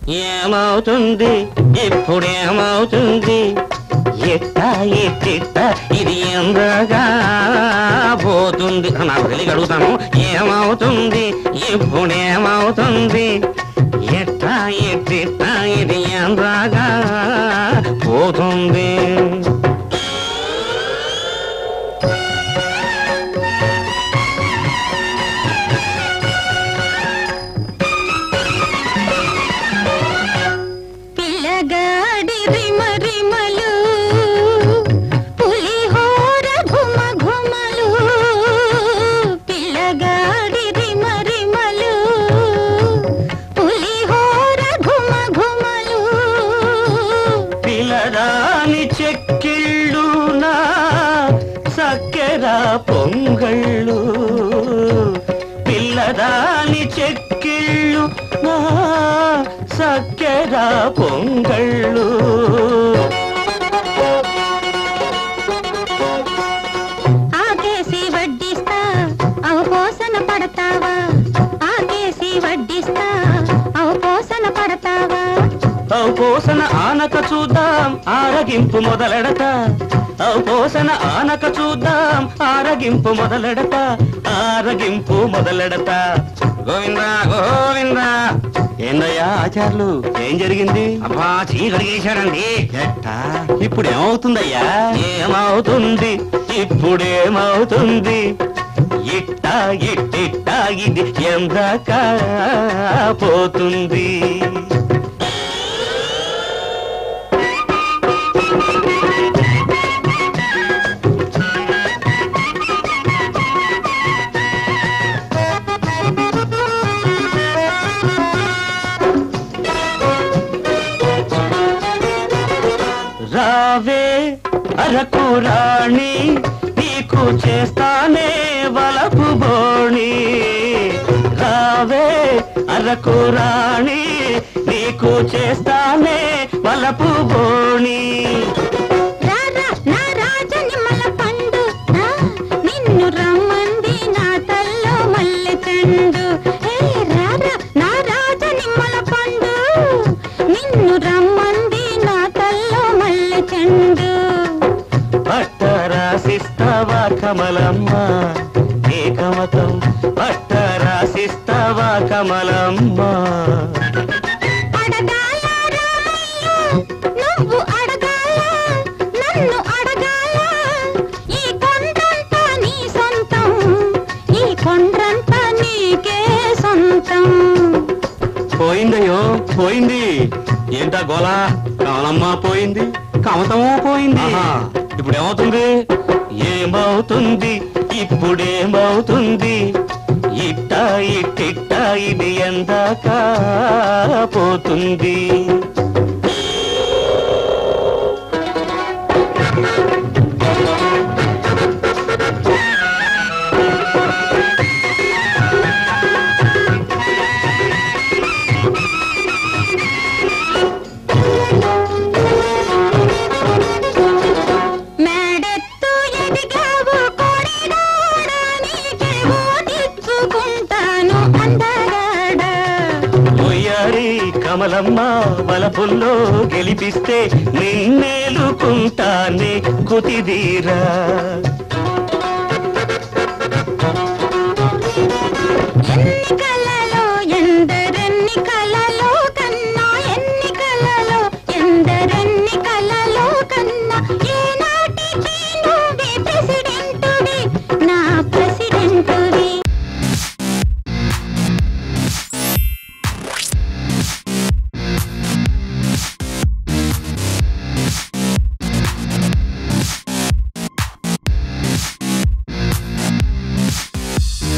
ఏమవుతుంది ఇప్పుడేమవుతుంది ఎట్టా ఎట్టిట్టా ఇది ఎందగా పోతుంది నాకు తెలియక అడుగుతాను ఏమవుతుంది ఇప్పుడేమవుతుంది ఎట్టా ఎట్టిట్టా ఇది ఎందగా పోతుంది చెక్కిళ్ళు నా సక్కెర పొంగళ్ళు పిల్లదాని చెక్కిళ్ళు నా సక్కెర పొంగళ్ళు ఆకేసి వడ్డిస్తా అవపోసన పడతావా ఆకేసి వడ్డిస్తా అవపోసన పడతావా అవపోసన ఆనక చూద్దాం ఆరగింపు మొదలెడత అవపోసన ఆనక చూద్దాం ఆరగింపు మొదలెడత ఆరగింపు మొదలెడత గోవిందా గోవిందా ఏందయ్యా ఆచార్యులు ఏం జరిగింది అబ్బా చీకడిగేశాడండి ఎట్టా ఇప్పుడు ఏమవుతుందయ్యా ఏమవుతుంది ఇప్పుడేమవుతుంది ఇట్టా ఇట్టిట్టా ఇది ఎందాక పోతుంది రావే అరకు రాణి నీకు చేస్తానే వలపు బోణి రావే అరకు రాణి నీకు చేస్తానే వలపు బోణి నిన్ను రమ్మంది నా తల్లో మల్లె చెండు నా రాజ నిమ్మల పండు నిన్ను రమ్మంది నా తల్లో మల్లె చెండు పట్టరాసిస్తావా కమలమ్మ ఏకమతం పట్టరాసిస్తావా కమలమ్మ నువ్వు అడగాల నన్ను అడగాల ఈ కొండంతా నీ సొంతం ఈ కొండ్రంతా నీకే సొంతం పోయిందయ్యో పోయింది ఏంటా గోలా కమలమ్మ పోయింది కమతమూ పోయింది ఇప్పుడు ఏమవుతుంది ఏమవుతుంది ఇప్పుడేమవుతుంది ఇట్టా ఇట్టిట్టా ఇది ఎందాక పోతుంది కమలమ్మ వలపుల్లో గెలిపిస్తే నిన్నేలుకుంటానే కుతిదీరా ఎన్నికల